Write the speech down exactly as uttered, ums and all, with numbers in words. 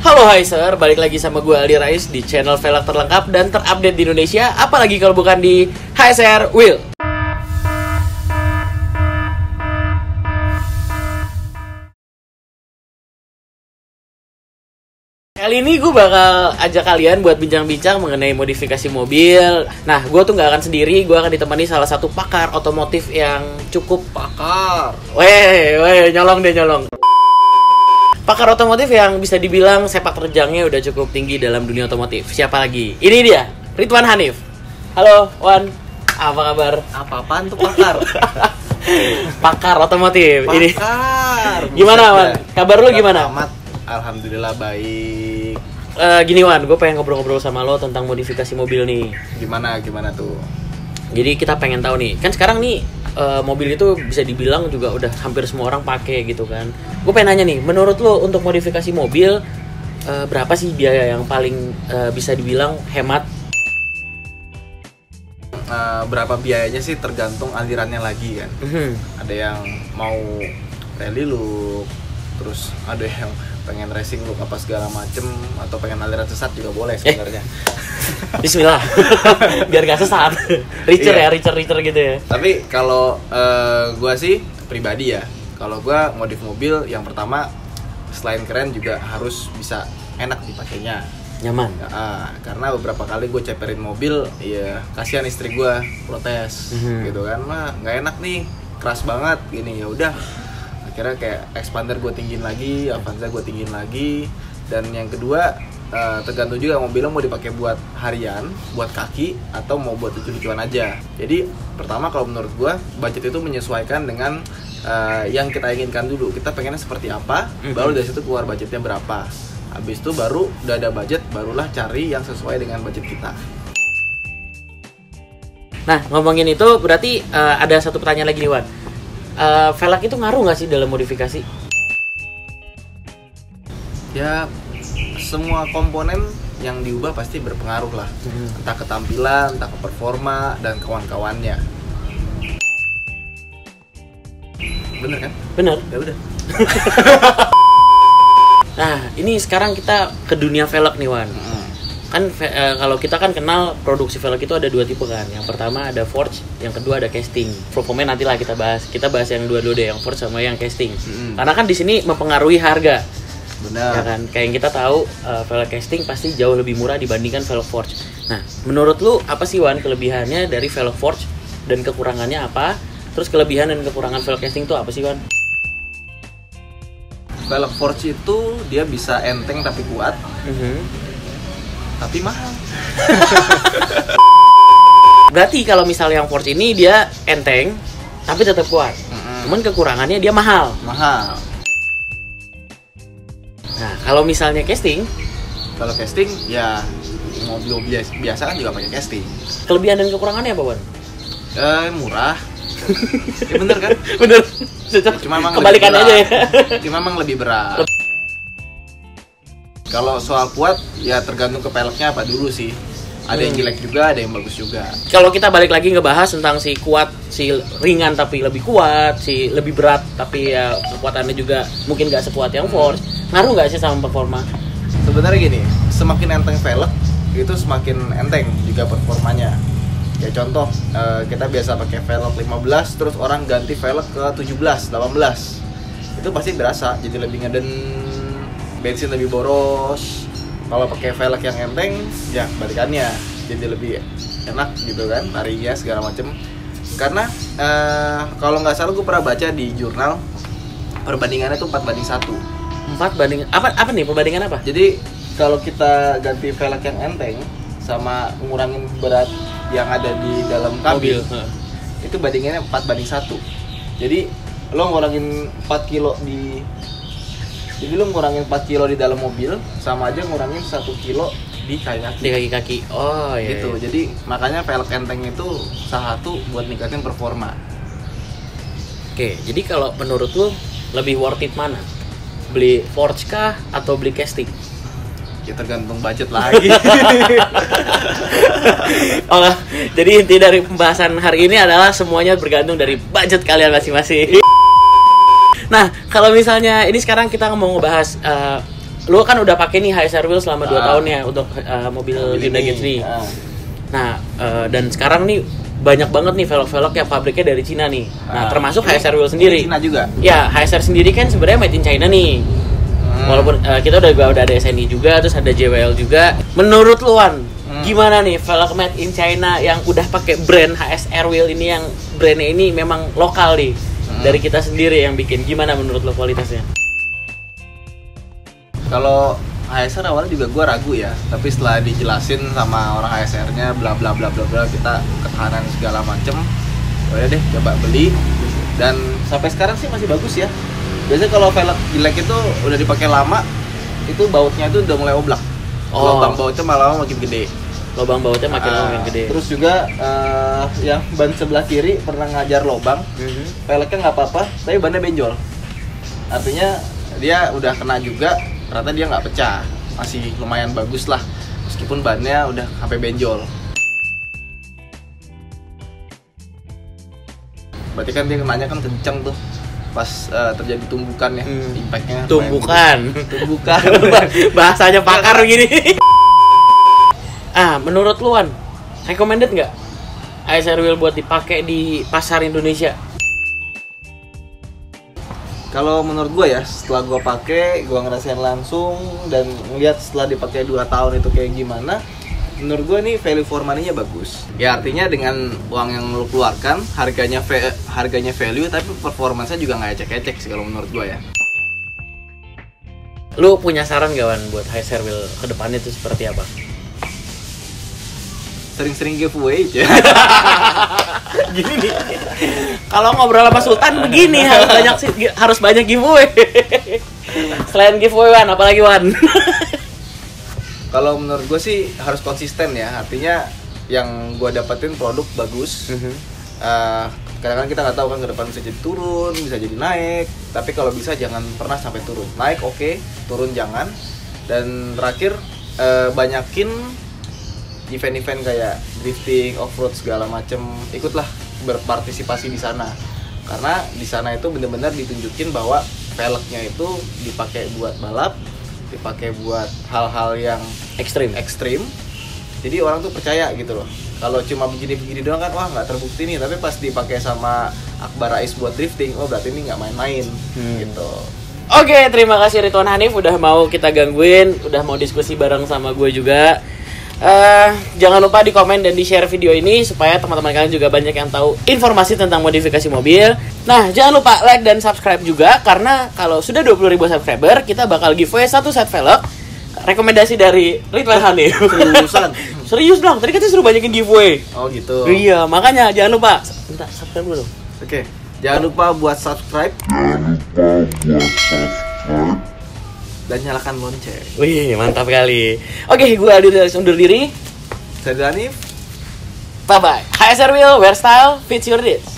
Halo Hiser, balik lagi sama gue Aldi Rais di channel velg terlengkap dan terupdate di Indonesia. Apalagi kalau bukan di H S R Wheel. Kali ini gue bakal ajak kalian buat bincang-bincang mengenai modifikasi mobil. Nah, gue tuh gak akan sendiri, gue akan ditemani salah satu pakar otomotif yang cukup pakar. Weh, weh, nyolong deh nyolong. Pakar otomotif yang bisa dibilang sepak terjangnya udah cukup tinggi dalam dunia otomotif. Siapa lagi? Ini dia, Ridwan Hanif. Halo, Wan. Apa kabar? Apa-apaan tuh pakar? Pakar otomotif. Pakar. Ini. Gimana, Wan? Kabar lu gimana? Amat. Alhamdulillah baik. Uh, gini, Wan, gue pengen ngobrol-ngobrol sama lo tentang modifikasi mobil nih. Gimana, gimana tuh? Jadi kita pengen tahu nih, kan sekarang nih uh, mobil itu bisa dibilang juga udah hampir semua orang pakai gitu kan. Gue pengen nanya nih, menurut lo untuk modifikasi mobil uh, berapa sih biaya yang paling uh, bisa dibilang hemat? Uh, berapa biayanya sih tergantung alirannya lagi kan. Mm-hmm. Ada yang mau rally look, terus ada yang pengen racing look apa segala macem, atau pengen aliran sesat juga boleh sebenarnya. Eh. Bismillah. Biar gak sesat. Richer iya. ya, richer richer gitu ya. Tapi kalau uh, gue sih pribadi ya, kalau gue modif mobil yang pertama selain keren juga harus bisa enak dipakainya, nyaman. Uh, karena beberapa kali gue ceperin mobil, ya kasihan istri gue protes, mm-hmm. gitu kan, mah nggak enak nih, keras banget gini. Ya udah, akhirnya kayak expander gue tinggiin lagi, Avanza gue tinggiin lagi. Dan yang kedua, uh, tergantung juga mobilnya mau dipakai buat harian, buat kaki, atau mau buat lucu-lucuan aja. Jadi pertama kalau menurut gue, budget itu menyesuaikan dengan uh, yang kita inginkan dulu. Kita pengennya seperti apa, mm-hmm. baru dari situ keluar budgetnya berapa. Habis itu baru udah ada budget, barulah cari yang sesuai dengan budget kita. Nah, ngomongin itu berarti uh, ada satu pertanyaan lagi nih, Wan. Uh, velg itu ngaruh nggak sih dalam modifikasi? Ya, semua komponen yang diubah pasti berpengaruh lah, hmm. entah ketampilan, entah ke performa dan kawan-kawannya. Bener kan? Bener. Ya udah. Nah, ini sekarang kita ke dunia velg nih, Wan. Hmm. Kan e, kalau kita kan kenal produksi velg itu ada dua tipe kan. Yang pertama ada forge, yang kedua ada casting. Performanya nantilah kita bahas. Kita bahas yang dua-dua deh, yang forge sama yang casting. Hmm. Karena kan di sini mempengaruhi harga. Benar. Ya kan? Kayak yang kita tahu uh, velg casting pasti jauh lebih murah dibandingkan velg forge. Nah, menurut lu apa sih, Wan, kelebihannya dari velg forge dan kekurangannya apa? Terus kelebihan dan kekurangan velg casting itu apa sih, Wan? Velg forge itu dia bisa enteng tapi kuat, mm-hmm. tapi mahal. Berarti kalau misalnya yang forge ini dia enteng tapi tetap kuat, mm-hmm. cuman kekurangannya dia mahal. Mahal. Nah, kalau misalnya casting, kalau casting ya mobil biasa kan juga pakai casting. Kelebihan dan kekurangannya apa, Wan? Eh, murah. Ya bener kan? Bener. Ya, cuma memang kebalikan aja ya. Cuma memang lebih berat. Kalau soal kuat ya tergantung ke peleknya apa dulu sih. Ada yang jelek juga, ada yang bagus juga. Kalau kita balik lagi ngebahas tentang si kuat, si ringan tapi lebih kuat, si lebih berat tapi ya kekuatannya juga mungkin nggak sekuat yang force, ngaruh nggak sih sama performa? Sebenarnya gini, semakin enteng velg itu semakin enteng juga performanya. Ya contoh, kita biasa pakai velg lima belas, terus orang ganti velg ke tujuh belas, delapan belas. Itu pasti berasa, jadi lebih ngeden, bensin lebih boros. Kalau pakai velg yang enteng, ya balikannya, jadi lebih enak gitu kan, larinya segala macem. Karena eh, kalau nggak salah gue pernah baca di jurnal, perbandingannya tuh empat banding satu. empat banding, apa, apa nih perbandingan apa? Jadi kalau kita ganti velg yang enteng, sama ngurangin berat yang ada di dalam kabin, mobil, itu bandingannya empat banding satu. Jadi lo ngurangin empat kilo di Jadi lo ngurangin empat kilo di dalam mobil sama aja ngurangin satu kilo di kaki-kaki. Di kaki-kaki. Oh iya. Gitu. Iya. Jadi makanya velg enteng itu salah satu buat ningkatin performa. Oke, jadi kalau menurut lo lebih worth it mana? Beli forge kah atau beli casting? Ya tergantung budget lagi. Oh, jadi inti dari pembahasan hari ini adalah semuanya bergantung dari budget kalian masing-masing. Nah, kalau misalnya ini sekarang kita mau ngebahas uh, lu kan udah pakai nih H S R Wheel selama dua Ah. tahun ya untuk uh, mobil, Mobil Hyundai ini. Getz nih. Ah. Nah, uh, dan sekarang nih banyak banget nih velg-velg yang pabriknya dari Cina nih. Nah, Ah. termasuk Ini- H S R Wheel sendiri. ini Cina juga. Ya, H S R sendiri kan sebenarnya made in China nih. Hmm. Walaupun uh, kita udah udah ada S N I juga, terus ada J W L juga. Menurut lu Wan, Hmm. gimana nih velg made in China yang udah pakai brand H S R Wheel ini yang brandnya ini memang lokal nih Hmm. dari kita sendiri yang bikin. Gimana menurut lo kualitasnya? Kalau H S R awalnya juga gue ragu ya, tapi setelah dijelasin sama orang H S R-nya bla bla bla bla bla, kita ketahanan segala macem, udah deh coba beli, dan sampai sekarang sih masih bagus ya. Biasanya kalau velg jelek itu udah dipakai lama, itu bautnya itu udah mulai oblak. Oh. Lubang bautnya malah makin gede. Lubang bautnya makin lama Ah, makin gede. Terus juga eh, yang ban sebelah kiri pernah ngajar lubang, Mhm. velgnya nggak apa-apa, tapi bannya benjol. Artinya dia udah kena juga, ternyata dia nggak pecah, masih lumayan bagus lah, meskipun bannya udah sampai benjol. Berarti kan dia kenanya kan kenceng tuh pas eh, terjadi tumbukan ya, Hmm. impactnya. lumayan Tumbukan. gede. Tumbukan. Bahasanya pakar gini. Ah, menurut lu Wan, recommended nggak H S R Wheel buat dipakai di pasar Indonesia? Kalau menurut gue ya, setelah gue pakai, gue ngerasain langsung dan ngeliat setelah dipakai dua tahun itu kayak gimana, menurut gue nih value for money-nya bagus. Ya artinya dengan uang yang lo keluarkan, harganya va- harganya value, tapi performanya juga nggak ecek-ecek sih kalau menurut gue ya. Lu punya saran gak Wan buat H S R Wheel ke depannya itu seperti apa? Sering-sering giveaway aja. Gini nih. Kalau ngobrol sama Sultan begini harus banyak sih harus banyak giveaway. Selain giveaway Wan, apalagi Wan? Kalau menurut gue sih harus konsisten ya, artinya yang gue dapetin produk bagus. Eh, kadang-kadang kita nggak tahu kan ke depan bisa jadi turun, bisa jadi naik, tapi kalau bisa jangan pernah sampai turun. Naik oke, turun jangan. Dan terakhir eh, banyakin event-event kayak drifting, off-road segala macem, ikutlah berpartisipasi di sana. Karena di sana itu benar-benar ditunjukin bahwa velgnya itu dipakai buat balap, dipakai buat hal-hal yang Ekstrim. ekstrim. Jadi orang tuh percaya gitu loh. Kalau cuma begini-begini doang kan wah nggak terbukti nih, tapi pas dipakai sama Akbar Rais buat drifting, oh berarti ini nggak main-main Hmm. gitu. Oke, terima kasih Ridwan Hanif udah mau kita gangguin, udah mau diskusi bareng sama gue juga. Eh, jangan lupa di komen dan di share video ini supaya teman-teman kalian juga banyak yang tahu informasi tentang modifikasi mobil. Nah, jangan lupa like dan subscribe juga karena kalau sudah dua puluh ribu subscriber kita bakal giveaway satu set velg rekomendasi dari Ridwan Hanif. Seriusan? Serius dong, tadi kita suruh banyakin giveaway. Oh gitu. Iya, makanya jangan lupa. Bentar, subscribe dulu. Oke, jangan lupa buat subscribe dan nyalakan lonceng. Wih, mantap kali. Oke, gue Aldi dari undur diri. Saya Danif. Bye bye. H S R Wheel, where style fits your needs.